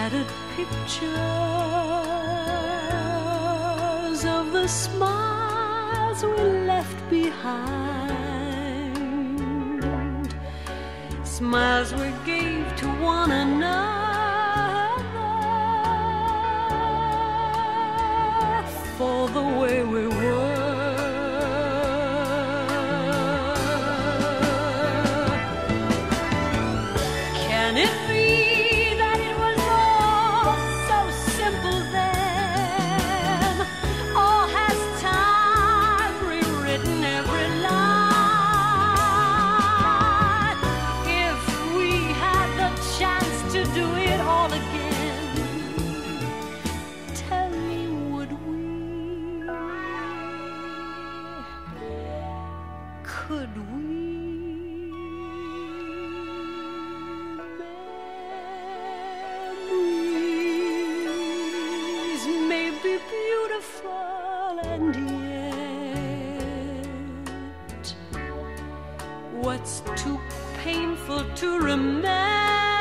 scattered pictures of the smiles we left behind, smiles we gave to one another for the way we were. Can it be that it was all so simple then? Or has time rewritten every line? If we had the chance to do it all again, tell me, would we? Could we? Beautiful, and yet what's too painful to remember